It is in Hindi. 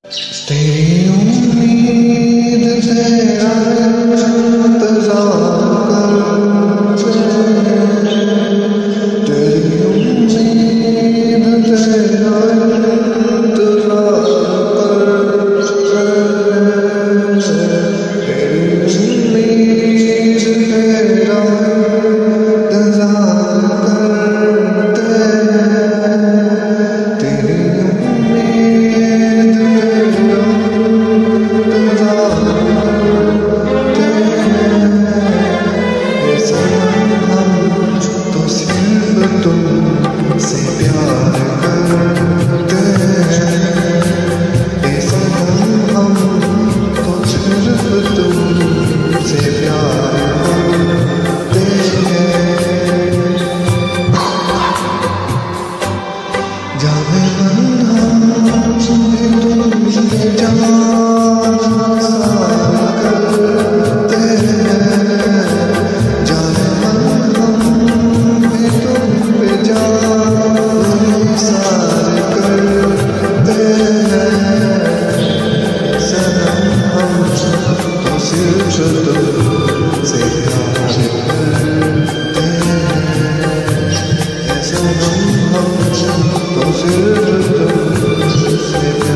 तेरी उम्मीद तेरा इंतजार करते, तेरी उम्मीद तेरा इंतजार करते, तेरी उम्मीद तेरा इंतजार करते, तेरी तुमसे प्यार करते हैं, ए सनम हम तो सिर्फ तुमसे प्यार करते हैं। जाने मन हम तुमसे जान सार करते हैं, जाने मन हम तुम पे जान सार करते हैं। सनम हम तो सिर्फ तुमसे प्यार करते हैं, सनम हम तो सिर्फ तुमसे प्यार